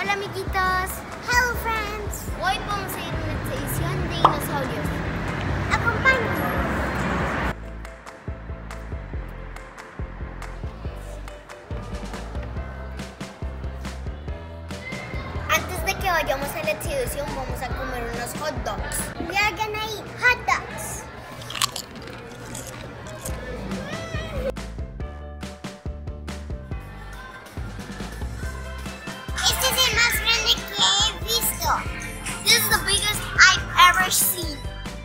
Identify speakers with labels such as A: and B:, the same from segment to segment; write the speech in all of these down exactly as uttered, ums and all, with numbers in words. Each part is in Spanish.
A: Hola amiguitos.
B: Hello friends.
A: Hoy vamos a ir a una expedición de dinosaurios.
B: Acompáñanos.
A: Antes de que vayamos a la exhibición vamos a comer unos hot dogs.
B: We are gonna eat hot dogs. Este es el más grande que he visto.
A: This is the biggest I've ever seen.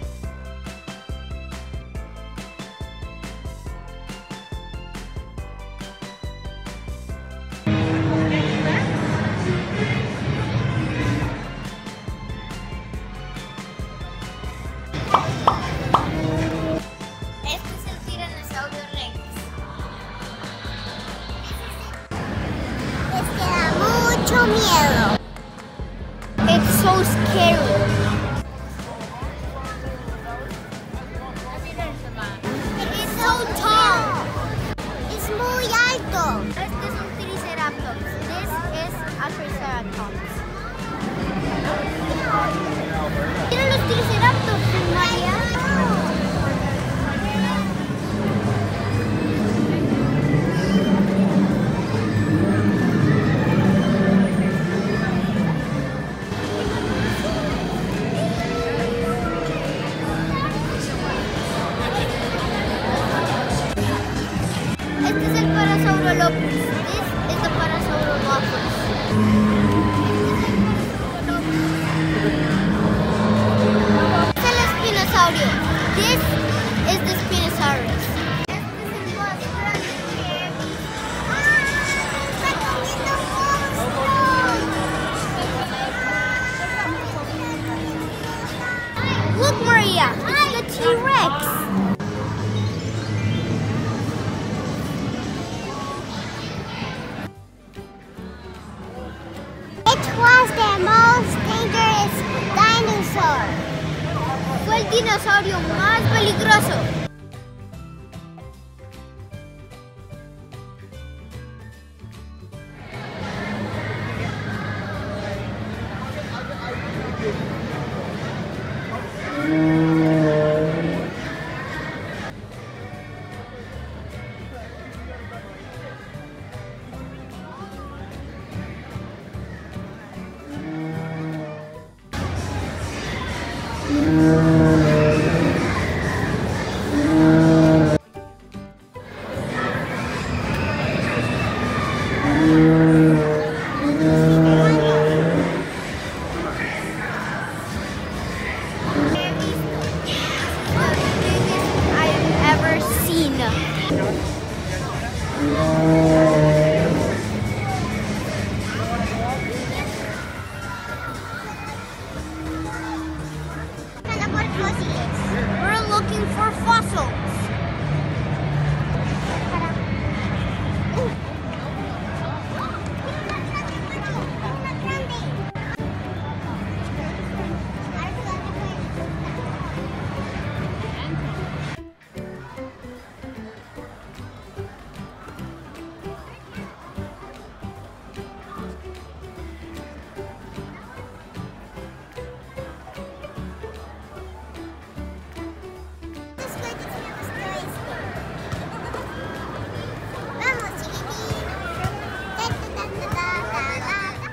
A: Este es el tiranosaurio Rex.
B: Este da mucho miedo.
A: It's so scary. It's so tall.
B: Es muy alto.
A: Este es un triceratops. This is a triceratops. Mira los triceratops, María. Este es el Parasaurolophus. This is the Parasaurolophus. Este es el Spinosaurio. This is the Spinosaurus.
B: Este es el más grande que he visto. ¡Ah! ¡Está comiendo monstruos!
A: Look, Maria. It's the T-Rex.
B: It was the most dangerous dinosaur.
A: Fue el dinosaurio más peligroso. I've ever seen.
B: Buscando por fósiles.
A: We're looking for fossils.
B: Vamos, chiquitín. Ta, ta, ta, ta, ta, ta.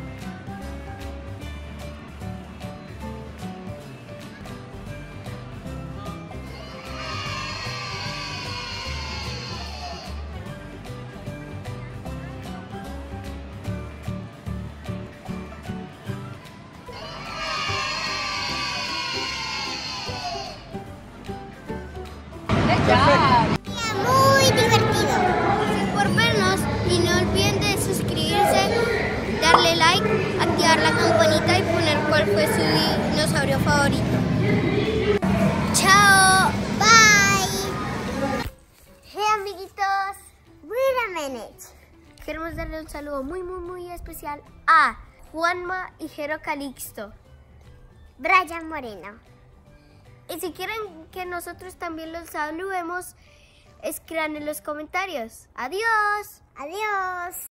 B: Muy divertido.
A: Gracias por vernos y no olviden de suscribirse, darle like, activar la campanita y poner cuál fue su dinosaurio favorito. ¡Chao!
B: Bye. Hey, amiguitos. Wait a minute.
A: Queremos darle un saludo muy, muy, muy especial a Juanma y Jero Calixto.
B: Brian Moreno.
A: Y si quieren que nosotros también los saludemos, escriban en los comentarios. ¡Adiós!
B: Adiós.